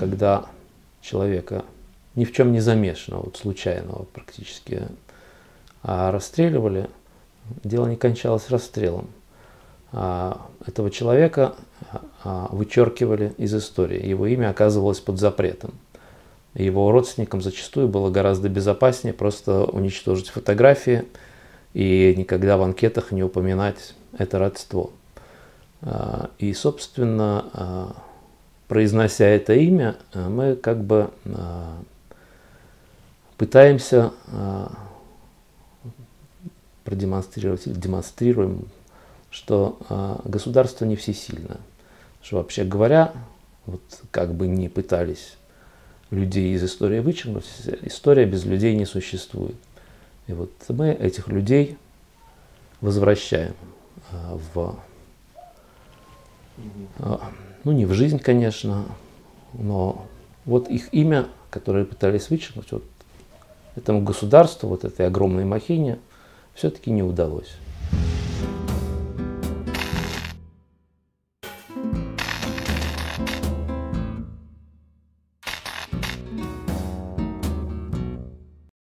когда человека ни в чем не замешанного, вот случайного практически, расстреливали, дело не кончалось расстрелом. Этого человека вычеркивали из истории, его имя оказывалось под запретом. Его родственникам зачастую было гораздо безопаснее просто уничтожить фотографии и никогда в анкетах не упоминать это родство. И, собственно, произнося это имя, мы как бы пытаемся продемонстрировать, или демонстрируем, что государство не всесильно. Что, вообще говоря, вот как бы ни пытались людей из истории вычеркнуть, история без людей не существует. И вот мы этих людей возвращаем ну не в жизнь, конечно, но вот их имя, которое пытались вычеркнуть, вот этому государству, вот этой огромной махине, все-таки не удалось.